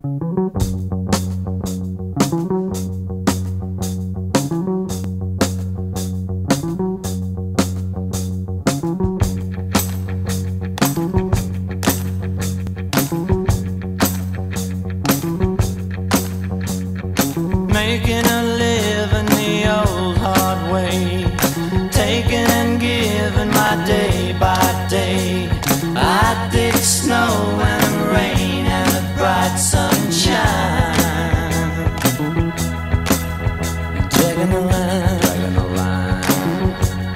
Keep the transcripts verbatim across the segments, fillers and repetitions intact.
Making a living the old hard way, taking and giving my day by day. I dig snow and rain and the bright sunshine. Dragging the line, dragging the line.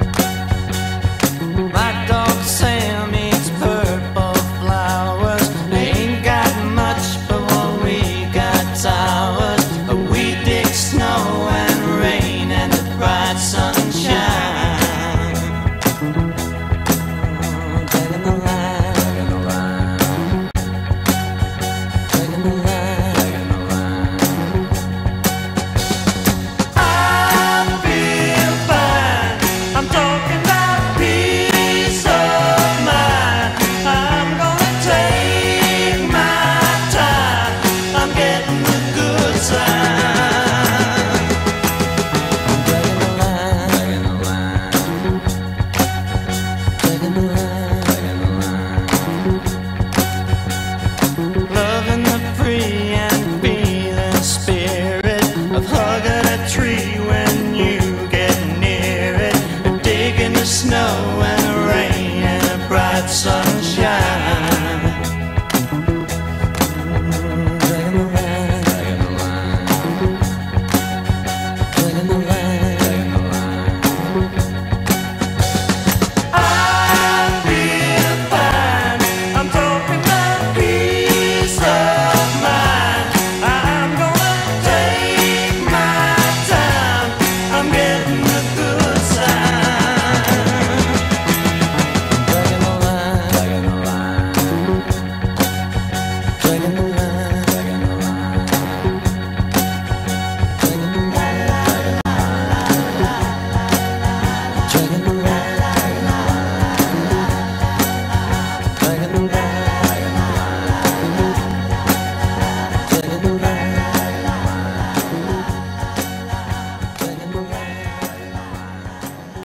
My dog Sam eats purple flowers. Ain't got much, but what we got's ours. We dig snow and rain and the bright sunshine. Dragging the line, dragging the line, dragging the line.